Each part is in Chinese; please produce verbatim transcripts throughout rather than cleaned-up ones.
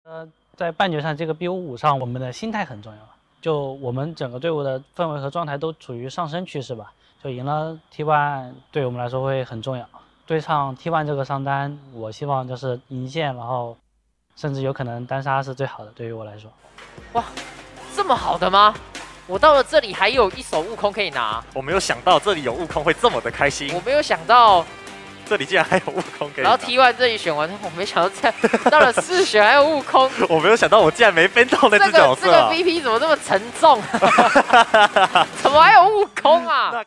呃，在半决赛这个 B 五五上，我们的心态很重要。就我们整个队伍的氛围和状态都处于上升趋势吧。就赢了 T 一，对我们来说会很重要。对上 T 一这个上单，我希望就是赢线，然后甚至有可能单杀是最好的，对于我来说。 哇，这么好的吗？我到了这里还有一手悟空可以拿。 我没有想到这里有悟空会这么的开心。 我没有想到。 这里竟然还有悟空可以， 然后 T 一 这里选完，我没想到这样到了四选还有悟空， 我没有想到我竟然没分到那只角色、啊。 这个这个 V P 怎么这么沉重？怎么还有悟空啊？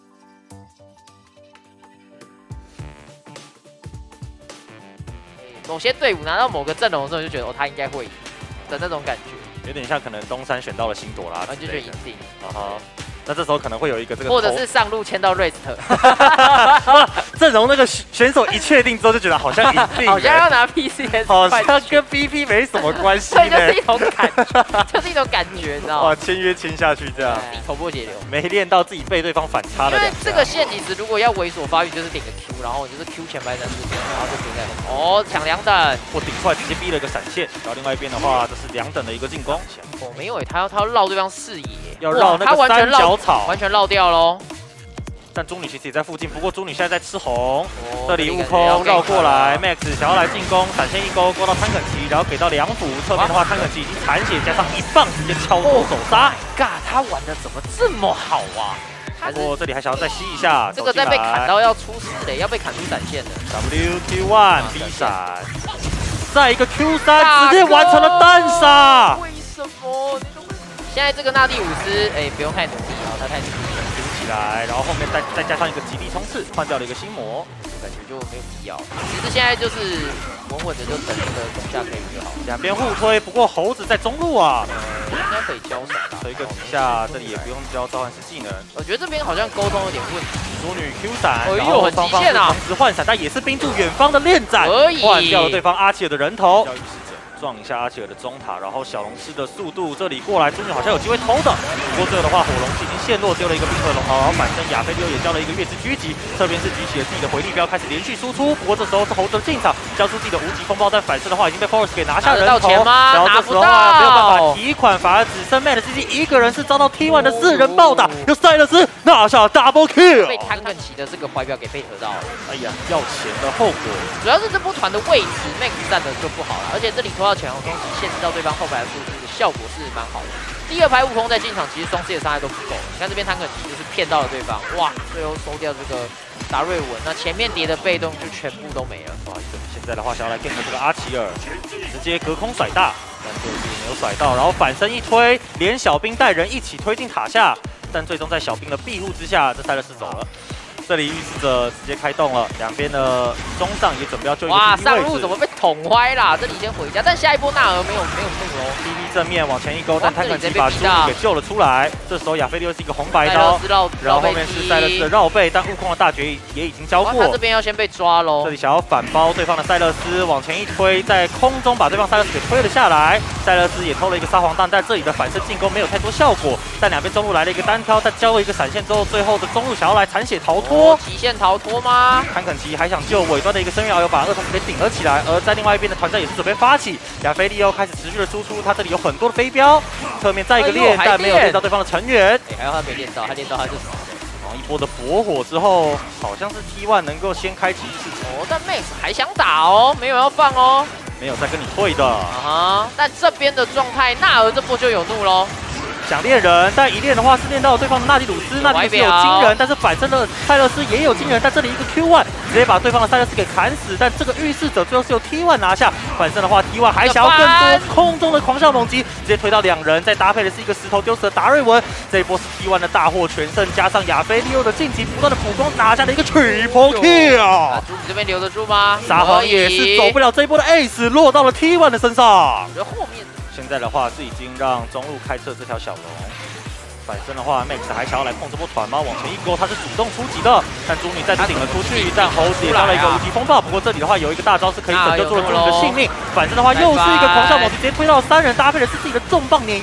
某些队伍拿到某个阵容的时候，就觉得哦，他应该会赢的那种感觉， 有点像可能东山选到了辛朵拉， 就觉得一定。 啊哈。 那这时候可能会有一个这个， 或者是上路签到 Rest， 阵容那个选手一确定之后就觉得好像一定， 好像要拿 P C S， 好像跟 B P 没什么关系， 对，就是一种感觉，就是一种感觉，你知道吗？ 哇，签约签下去这样， 头破血流， 没练到自己被对方反差了。 因为这个线其实如果要猥琐发育，就是点个 Q， 然后你就是 Q 前白斩四点，然后就丢在哦抢两等， 我顶出来直接逼了一个闪现，然后另外一边的话这是两等的一个进攻。 哦，没有诶，他要他要绕对方视野， 要绕那个三角草， 完全绕掉。 掉喽， 但猪女其实也在附近，不过猪女现在在吃红。哦、这里悟空绕过来 ，Max 想要来进攻，闪现一勾勾到潘肯奇，然后给到两斧。侧面的话，潘肯奇已经残血，加上一棒直接敲头手杀。 God， 他玩的怎么这么好啊？ 不过这里还想要再吸一下， 这个再被砍到要出事嘞，要被砍出闪现的。 W T 一 B 闪，再一个 Q 三，直接完成了单杀。 为什么？现在这个纳蒂伍斯，哎，不用太努力啊，他太努力了。 来，然后后面再再加上一个极力冲刺，换掉了一个心魔， 感觉就没有必要。其实现在就是稳稳的就等这个中下可以就好。 两边互推，不过猴子在中路啊， 应该可以交闪啦。 推个底下，这里也不用交召唤师技能。 我觉得这边好像沟通有点问题。 淑女 Q 闪， 哎呦，很极限啊！ 同时换闪，但也是冰住远方的恋斩，换掉了对方阿奇尔的人头。 撞一下阿奇尔的中塔，然后小龙狮的速度这里过来，猪女好像有机会偷的。不过这个的话，火龙已经陷落，丢了一个冰河龙，然后反身亚菲利欧也交了一个月之狙击，这边是举起了自己的回力镖，开始连续输出。不过这时候是猴子的进场，交出自己的无极风暴，但反射的话已经被 Force 给拿下人头。然后这时候啊没有办法提款，反而只剩 Mad C C 一个人是遭到 T 一 的四人暴打，由塞勒斯拿下 Double Kill， 被潘肯奇的这个怀表给配合到了。 哎呀，要钱的后果。主要是这波团的位置 Max 站的就不好了，而且这里拖到前后攻击限制到对方后排的输出的效果是蛮好的。第二排悟空在进场，其实双 C 的伤害都不够。你看这边潘肯奇就是骗到了对方，哇，最后收掉这个达瑞文，那前面叠的被动就全部都没了。不好意思， 现在的话想要来 gank 这个阿奇尔，直接隔空甩大，但就是没有甩到，然后反身一推，连小兵带人一起推进塔下，但最终在小兵的庇护之下，这塞勒斯走了。 这里预示着直接开动了，两边的中上也准备要救一个 P P 位置。哇， 上路怎么被捅歪啦？这里先回家，但下一波纳尔没有没有怒哦。 P P 正面往前一勾，但潘肯奇把猪女给救了出来。这时候亚菲利又是一个红白刀，然后后面是塞勒斯的绕背，但悟空的大绝也已经交过。 他这边要先被抓喽。 这里想要反包对方的塞勒斯，往前一推，在空中把对方塞勒斯给推了下来。塞勒斯也偷了一个撒谎弹，但这里的反射进攻没有太多效果。但两边中路来了一个单挑，再交了一个闪现之后，最后的中路想要来残血逃脱， 极限逃脱。 脱吗？ 潘肯奇还想救尾端的一个深渊遨游，把二童给顶了起来。而在另外一边的团战也是准备发起，亚菲利欧开始持续的输出，他这里有很多的飞镖，侧面再一个练，但没有练到对方的成员。 哎，还有他没练到，他练到他就死了。 然后一波的火火之后，好像是 T 一 能够先开启一次哦，但 Max 还想打哦，没有要放哦， 没有再跟你退的。啊哈，但这边的状态，纳尔这波就有怒喽。 想练人，但一练的话是练到对方的纳迪鲁斯，纳迪鲁斯有惊人，但是反身的塞勒斯也有惊人，但这里一个 Q 一直接把对方的塞勒斯给砍死，但这个预示者最后是由 T 一 拿下，反身的话 T 一 还想要更多空中的狂笑猛击，直接推到两人，再搭配的是一个石头丢死的达瑞文，这一波是 T 一 的大获全胜，加上亚菲利欧的晋级不断的普攻，拿下了一个 Triple Kill。 猪你这边留得住吗？ 撒谎也是走不了这一波的 Ace， 落到了 T 一 的身上。 我觉得后面现在的话是已经让中路开设这条小龙。 反身的话 ，Max 还想要来碰这波团吗？往前一勾，他是主动出击的，但猪女再次顶了出去，但猴子也招了一个无敌风暴。不过这里的话有一个大招是可以拯救住了猪女的性命。反身的话又是一个狂笑猛击，直接推到三人，搭配的是自己的重磅碾压，直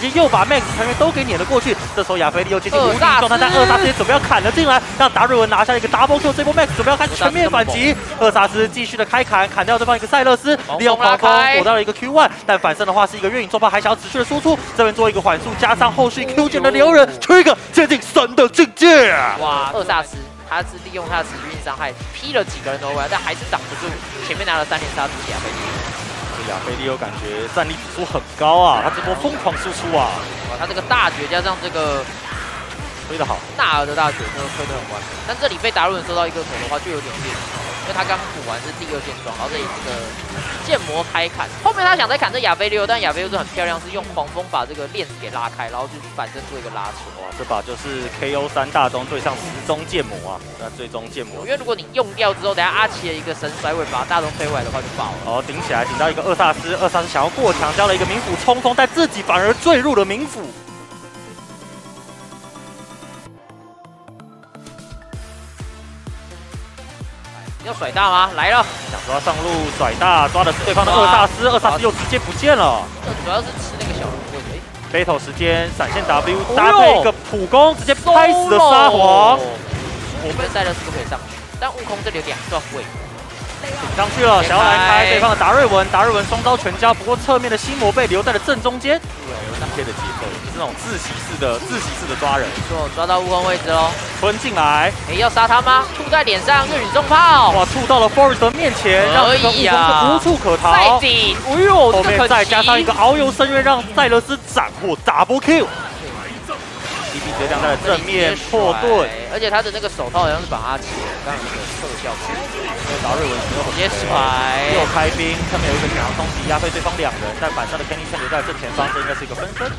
接又把 Max 成员都给撵了过去。这时候亚菲利又接近无敌状态，但厄萨斯也准备要砍了进来，让达瑞文拿下了一个 double kill。这波 Max 准备要开始全面反击，厄萨斯继续的开砍，砍掉对方一个塞勒斯，利用狂风躲到了一个 Q 一，但反胜的话是一个月影重炮，还想要持续的输出。这边做一个缓速，加上后续 Q 键的留人 ，Trigger 接近神的境界。 哇，厄萨斯他是利用他的持续性伤害劈了几个人头回来，但还是挡不住，前面拿了三连杀，亚菲利。 亚菲利欧感觉战力指数很高啊，他这波疯狂输出啊！ 哇，他这个大绝加上这个推得好， 纳尔的大绝真的推得很完美。但这里被达瑞文收到一个头的话，就有点危险，因为他刚补完是第二件装，然后这里这个剑魔开砍，后面他想再砍这亚菲利欧，但亚菲利欧很漂亮，是用狂风把这个链子给拉开，然后就反身做一个拉扯。 哇，这把就是 K O 三大宗对上十宗剑魔啊！那最终剑魔， 因为如果你用掉之后，等下阿奇的一个神甩尾把大宗推回来的话就爆了。 哦，顶起来，顶到一个厄萨斯，厄萨斯想要过墙，交了一个冥府冲锋，但自己反而坠入了冥府。 要甩大吗？来了， 想抓上路甩大，抓的是对方的厄萨斯，厄萨斯又直接不见了。 这主要是吃那个小龙位置。 battle 时间，闪现 W 搭配一个普攻，直接拍死了沙皇。 我们塞勒斯都可以上去，但悟空这里有两段位。 顶上去了，想要来开对方的达瑞文，达瑞文双刀全交，不过侧面的心魔被留在了正中间。有贴的节奏，就是那种自习式的自习式的抓人。 没错，抓到悟空位置喽， 吞进来。 哎，要杀他吗？吐在脸上，月影重炮。 哇，吐到了 Forest 的面前，让这个悟空是无处可逃。 再顶，哎呦， 后面再加上一个遨游深渊，让塞勒斯斩获 double kill。D B 直接亮在了正面破盾， 而且他的那个手套好像是把阿奇刚刚那个特效， 达瑞文直接甩， 又开兵，侧面有一个想要冲击压飞对方两人，但反上的 Kenny 却留在正前方，这应该是一个分身。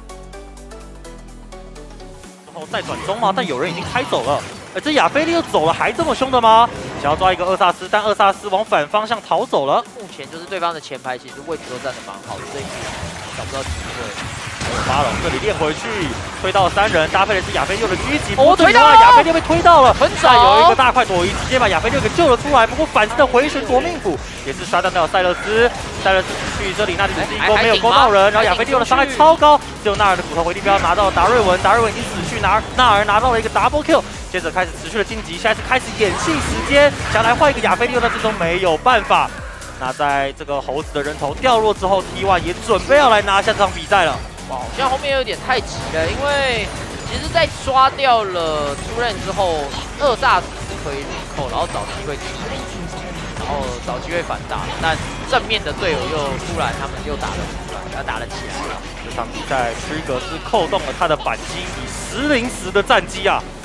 然后再转中吗？但有人已经开走了。哎，这亚菲利又走了，还这么凶的吗？想要抓一个厄萨斯，但厄萨斯往反方向逃走了。 目前就是对方的前排其实位置都站得蛮好的，所以找不到机会。 巴龙这里练回去，推到三人，搭配的是亚菲六的狙击， 哦，推到亚菲六被推到了， 但有一个大快躲移，直接把亚菲六给救了出来。不过反身的回旋夺命斧也是刷断掉塞勒斯，塞勒斯去这里，那里只是一勾没有勾到人，然后亚菲六的伤害超高，只有纳尔的骨头回力镖拿到达瑞文，达瑞文已经死去，纳尔纳尔拿到了一个 double kill， 接着开始持续的晋级，现在是开始演戏时间，想来换一个亚菲六，但最终没有办法。那在这个猴子的人头掉落之后 ，T 一 也准备要来拿下这场比赛了。 好像后面有点太急了，因为其实，在刷掉了出刃之后，厄萨斯是可以领扣，然后找机会击飞，然后找机会反打，但正面的队友又突然他们又打了出来，要打了起来了。 这场比赛 Trigger 是扣动了他的扳机，以十零十的战绩啊！